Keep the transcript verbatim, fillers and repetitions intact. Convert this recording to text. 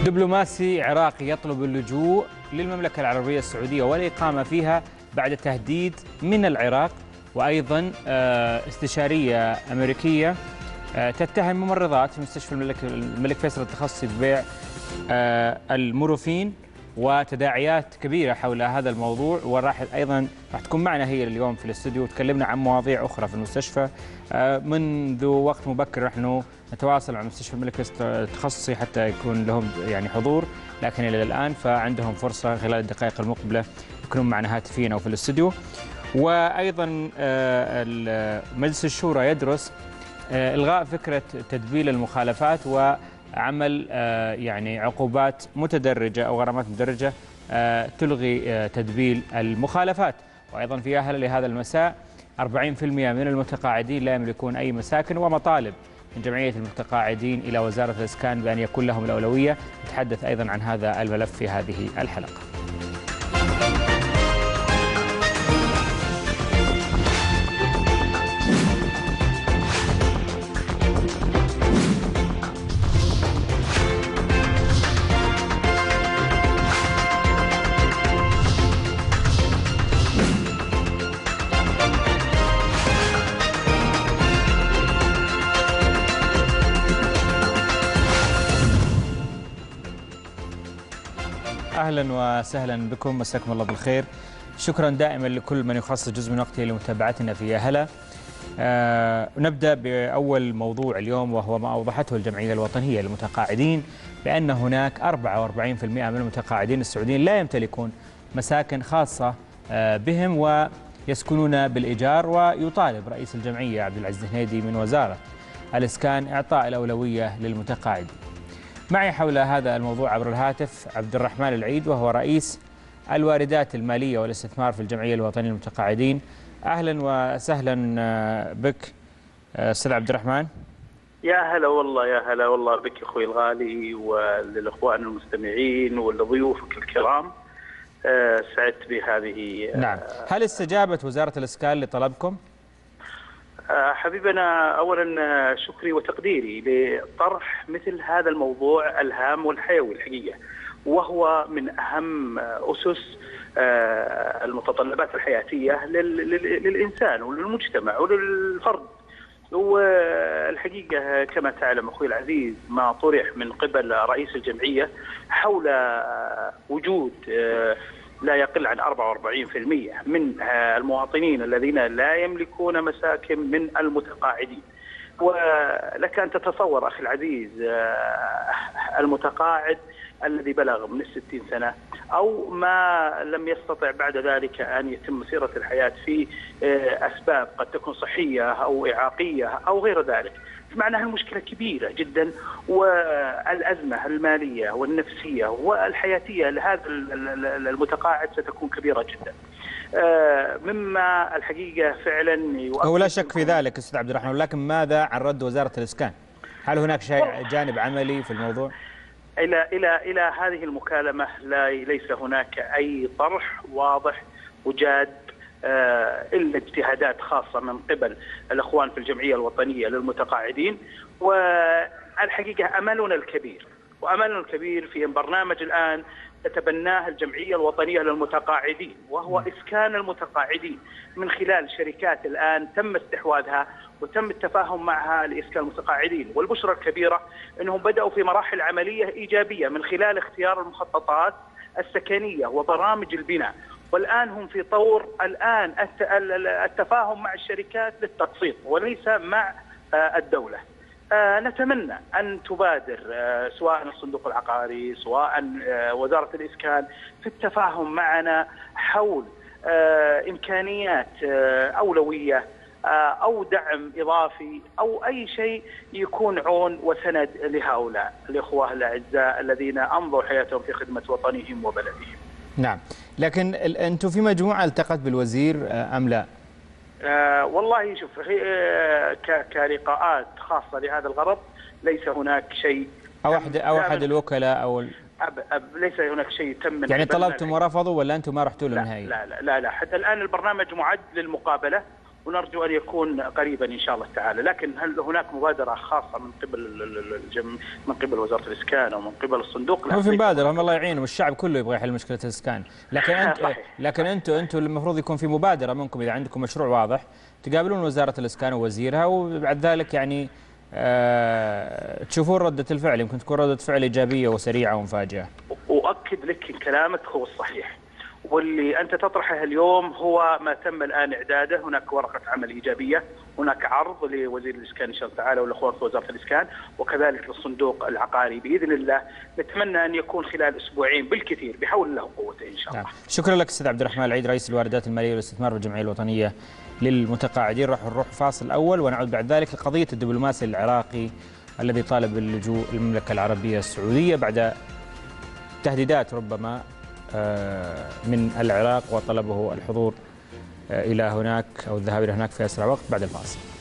دبلوماسي عراقي يطلب اللجوء للمملكة العربية السعودية والإقامة فيها بعد تهديد من العراق، وأيضا استشارية أمريكية تتهم ممرضات في مستشفى الملك الملك فيصل التخصصي ببيع المورفين، وتداعيات كبيرة حول هذا الموضوع. وراح أيضا راح تكون معنا هي اليوم في الاستوديو وتكلمنا عن مواضيع أخرى في المستشفى. منذ وقت مبكر نحن نتواصل مع مستشفى الملك فيصل التخصصي حتى يكون لهم يعني حضور، لكن إلى الآن فعندهم فرصة خلال الدقائق المقبلة يكونون معنا هاتفيا أو في الاستوديو. وأيضا مجلس الشورى يدرس إلغاء فكرة تدبيل المخالفات وعمل يعني عقوبات متدرجة أو غرامات متدرجة تلغي تدبيل المخالفات. وأيضا في أهل لهذا المساء أربعين بالمئة من المتقاعدين لا يملكون أي مساكن، ومطالب من جمعية المتقاعدين إلى وزارة الإسكان بأن يكون لهم الأولوية. نتحدث أيضا عن هذا الملف في هذه الحلقة. أهلا وسهلا بكم، مساكم الله بالخير. شكرا دائما لكل من يخصص جزء من وقته لمتابعتنا في يا هلا. آه نبدأ بأول موضوع اليوم، وهو ما أوضحته الجمعية الوطنية للمتقاعدين بأن هناك أربعة وأربعين بالمئة من المتقاعدين السعوديين لا يمتلكون مساكن خاصة آه بهم ويسكنون بالإيجار. ويطالب رئيس الجمعية عبد العزيز الهنيدي من وزارة الإسكان إعطاء الأولوية للمتقاعدين. معي حول هذا الموضوع عبر الهاتف عبد الرحمن العيد، وهو رئيس الواردات المالية والاستثمار في الجمعية الوطنية للمتقاعدين. أهلا وسهلا بك أستاذ عبد الرحمن. يا هلا والله، يا هلا والله بك أخوي الغالي وللإخوان المستمعين ولضيوفك الكرام. سعدت بهذه. نعم، هل استجابت وزارة الإسكان لطلبكم؟ حبيبنا، أولا شكري وتقديري لطرح مثل هذا الموضوع الهام والحيوي الحقيقة، وهو من أهم أسس المتطلبات الحياتية للإنسان وللمجتمع وللفرد. والحقيقة كما تعلم أخوي العزيز ما طرح من قبل رئيس الجمعية حول وجود لا يقل عن أربعة وأربعين بالمئة من المواطنين الذين لا يملكون مساكن من المتقاعدين. ولك أن تتصور أخي العزيز المتقاعد الذي بلغ من الستين سنة أو ما لم يستطع بعد ذلك أن يتم مسيرة الحياة في أسباب قد تكون صحية أو إعاقية أو غير ذلك، معناها المشكلة كبيرة جدا، والأزمة المالية والنفسية والحياتية لهذا المتقاعد ستكون كبيرة جدا. مما الحقيقة فعلا هو لا شك في ذلك أستاذ عبد الرحمن، لكن ماذا عن رد وزارة الإسكان؟ هل هناك شيء جانب عملي في الموضوع؟ إلى إلى إلى هذه المكالمة لا ليس هناك أي طرح واضح وجاد إلا اجتهادات خاصة من قبل الأخوان في الجمعية الوطنية للمتقاعدين. والحقيقة أملنا الكبير وأملنا الكبير في برنامج الآن تتبناه الجمعية الوطنية للمتقاعدين، وهو إسكان المتقاعدين من خلال شركات الآن تم استحواذها وتم التفاهم معها لإسكان المتقاعدين. والبشرى الكبيرة أنهم بدأوا في مراحل عملية إيجابية من خلال اختيار المخططات السكنية وبرامج البناء، والآن هم في طور الآن التفاهم مع الشركات للتقسيط وليس مع الدولة. نتمنى أن تبادر سواء الصندوق العقاري سواء وزارة الإسكان في التفاهم معنا حول إمكانيات أولوية أو دعم إضافي أو أي شيء يكون عون وسند لهؤلاء الإخوة الأعزاء الذين أمضوا حياتهم في خدمة وطنهم وبلدهم. نعم، لكن أنتم في مجموعة التقت بالوزير أم لا؟ آه والله شوف، آه كلقاءات خاصة لهذا الغرض ليس هناك شيء. أو أحد أو أحد الوكلاء أو ال... أب أب ليس هناك شيء تم. يعني طلبتم ورفضوا ولا أنتم ما رحتوا له نهائيا؟ لا لا لا لا حتى الآن البرنامج معد للمقابلة، ونرجو أن يكون قريبا إن شاء الله تعالى. لكن هل هناك مبادرة خاصة من قبل الجم... من قبل وزارة الإسكان أو من قبل الصندوق؟ هو في مبادرة، الله يعينهم، الشعب كله يبغى يحل مشكلة الإسكان، لكن أنت لكن أنتم أنتم المفروض يكون في مبادرة منكم إذا عندكم مشروع واضح تقابلون وزارة الإسكان ووزيرها، وبعد ذلك يعني أه تشوفون ردة الفعل، يمكن تكون ردة فعل إيجابية وسريعة ومفاجئة. أؤكد لك إن كلامك هو الصحيح، واللي أنت تطرحه اليوم هو ما تم الآن إعداده. هناك ورقة عمل إيجابية، هناك عرض لوزير الإسكان إن شاء الله تعالى والأخوان في وزارة الإسكان، وكذلك للصندوق العقاري بإذن الله. نتمنى أن يكون خلال أسبوعين بالكثير بحول الله وقوته إن شاء الله. نعم. شكرا لك أستاذ عبد الرحمن العيد، رئيس الواردات المالية والاستثمار بالجمعية الوطنية للمتقاعدين. راح نروح فاصل أول ونعود بعد ذلك لقضية الدبلوماسي العراقي الذي طالب باللجوء المملكة العربية السعودية بعد تهديدات ربما من العراق وطلبه الحضور إلى هناك أو الذهاب إلى هناك في أسرع وقت بعد الفاصل.